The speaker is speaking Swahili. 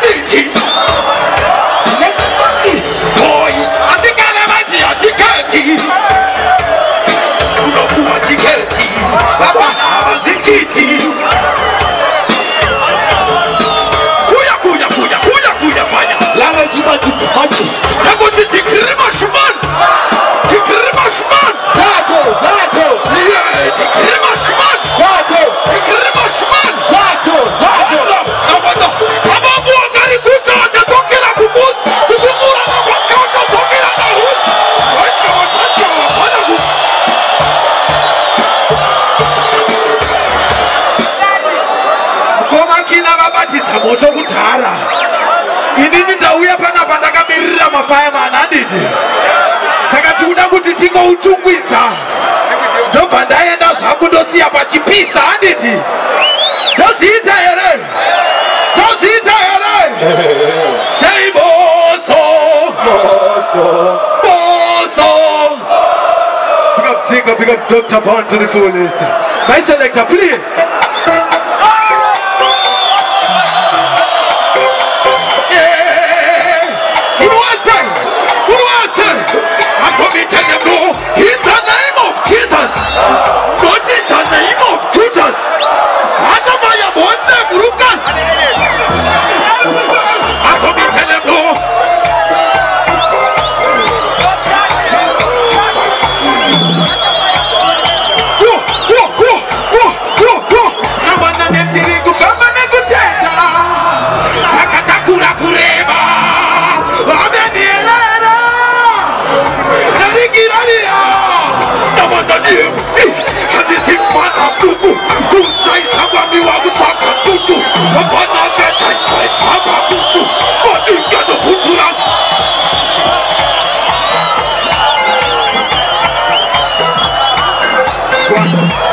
city. Boy, I think I never see a ticket. Unokuwa tiketi. Baba hawa zikiti. Kuya fanya. Lala jiba kiti matches. Tako tikrima shuman. Tikrima shuman. Zato. Yeah, tikrima shuman. Zato. Tikrima shuman. Zato. Abada. Abamu wakari kuta watatokera kubuzi. Kukumura na watka watatokera na huzi. Watka wakana huzi. Mkoma kina babatitsa moto kutara. Inini ndauya panapa ndakamirira mafireman handiti. Saka tikuda kuti tingoutungwidza. Ndobva ndaenda zvangu ndosiya pachipisa handiti. Ndozviita here? Say boso. Pick up Dr. Bond to the fullest. My selector, please. One.